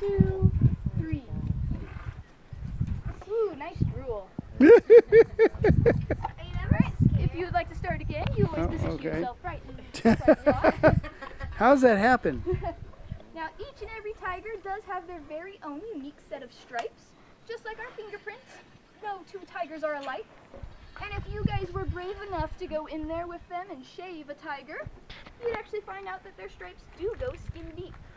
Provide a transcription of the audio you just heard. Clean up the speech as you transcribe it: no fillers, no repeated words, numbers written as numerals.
2, 3. Ooh, nice drool. If you would like to start again, you always position yourself right and How's that happen? Now, each and every tiger does have their very own unique set of stripes, just like our fingerprints. No two tigers are alike. And if you guys were brave enough to go in there with them and shave a tiger, you'd actually find out that their stripes do go skin deep.